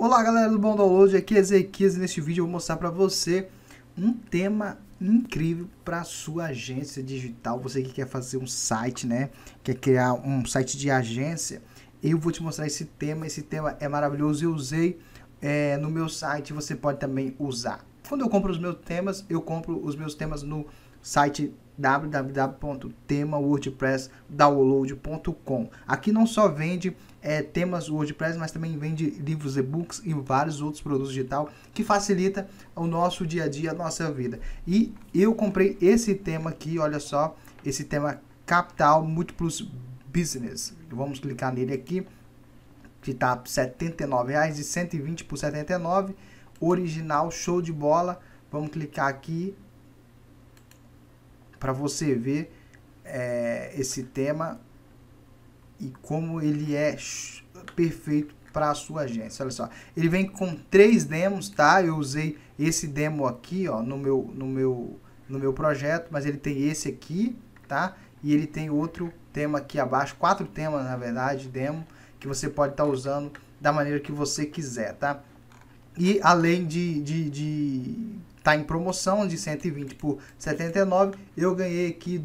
Olá galera do Bom Download, aqui é Ezequias e neste vídeo eu vou mostrar para você um tema incrível para sua agência digital. Você que quer fazer um site, né? Quer criar um site de agência, eu vou te mostrar esse tema é maravilhoso, eu usei no meu site, você pode também usar. Quando eu compro os meus temas, eu compro os meus temas no site www.temawordpressdownload.com. Aqui não só vende temas WordPress, mas também vende livros, e-books e vários outros produtos digital que facilita o nosso dia a dia, a nossa vida. E eu comprei esse tema aqui, olha só, esse tema Capital Múltiplos Business. Vamos clicar nele aqui, que está R$ 79,00 e 120 por R$ 79,00. Original, show de bola. Vamos clicar aqui para você ver esse tema e como ele é perfeito para a sua agência. Olha só, ele vem com 3 demos, tá? Eu usei esse demo aqui, ó, no meu projeto, mas ele tem esse aqui, tá? E ele tem outro tema aqui abaixo, 4 temas na verdade, demo, que você pode estar usando da maneira que você quiser, tá? E além de tá em promoção de 120 por 79, eu ganhei aqui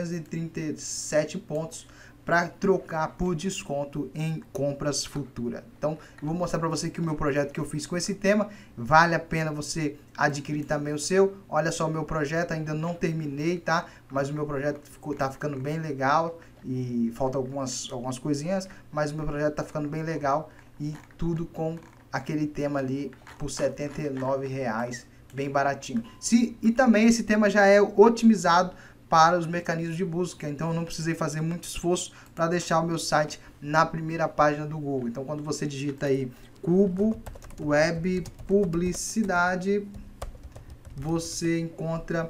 237 pontos para trocar por desconto em compras futuras. Então, eu vou mostrar para você que o meu projeto que eu fiz com esse tema, vale a pena você adquirir também o seu. Olha só o meu projeto, ainda não terminei, tá? Mas o meu projeto tá ficando bem legal e falta algumas coisinhas, mas o meu projeto tá ficando bem legal e tudo com aquele tema ali por R$ 79,00, bem baratinho. E também esse tema já é otimizado para os mecanismos de busca, então eu não precisei fazer muito esforço para deixar o meu site na primeira página do Google. Então quando você digita aí Cubo Web Publicidade, você encontra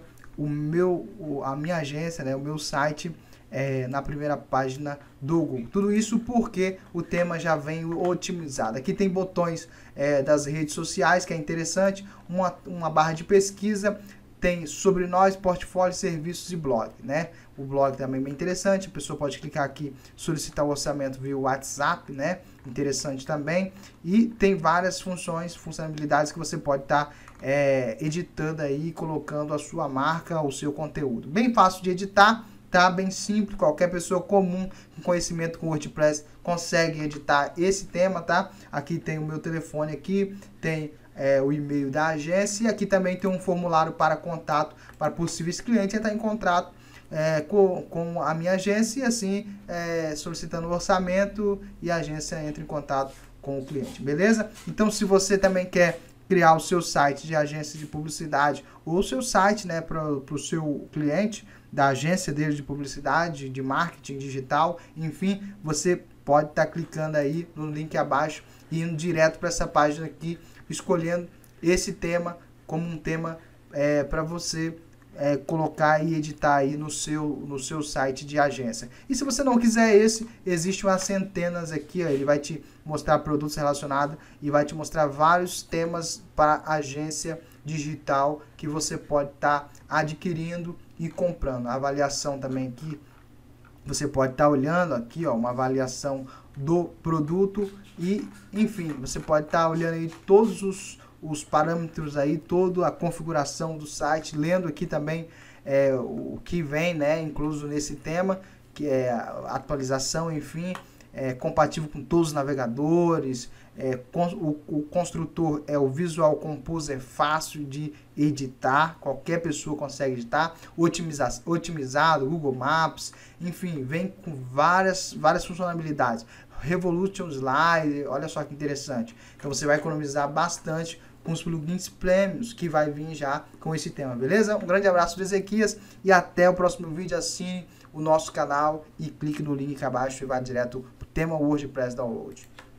a minha agência, né, o meu site na primeira página do Google. Tudo isso porque o tema já vem otimizado. Aqui tem botões das redes sociais, que é interessante, uma barra de pesquisa, tem sobre nós, portfólio, serviços e blog, né? O blog também é bem interessante, a pessoa pode clicar aqui, solicitar o orçamento via WhatsApp, né? Interessante também. E tem várias funcionalidades que você pode estar editando aí, colocando a sua marca, o seu conteúdo. Bem fácil de editar, tá? Bem simples, qualquer pessoa comum com conhecimento com WordPress consegue editar esse tema, tá? Aqui tem o meu telefone aqui, tem o e-mail da agência, e aqui também tem um formulário para contato para possíveis clientes entrar em contato com a minha agência e assim solicitando o orçamento e a agência entra em contato com o cliente, beleza? Então se você também quer criar o seu site de agência de publicidade ou o seu site, né, para o seu cliente, da agência dele de publicidade, de marketing digital, enfim, você pode estar clicando aí no link abaixo e indo direto para essa página aqui, escolhendo esse tema como um tema para você colocar e editar aí no seu site de agência. E se você não quiser esse, existe umas centenas aqui, ó, ele vai te mostrar produtos relacionados e vai te mostrar vários temas para agência digital que você pode estar adquirindo e comprando. A avaliação também aqui, você pode estar olhando aqui, ó, uma avaliação do produto e, enfim, você pode estar olhando aí todos os parâmetros aí, toda a configuração do site, lendo aqui também o que vem, né, incluso nesse tema, que é a atualização, enfim, compatível com todos os navegadores, o construtor o Visual Composer, fácil de editar, qualquer pessoa consegue editar, otimizado, Google Maps, enfim, vem com várias funcionalidades. Revolution Slide, olha só que interessante. Então você vai economizar bastante com os plugins prêmios que vai vir já com esse tema, beleza? Um grande abraço do Ezequias e até o próximo vídeo. Assine o nosso canal e clique no link aqui abaixo e vá direto para o tema WordPress Download.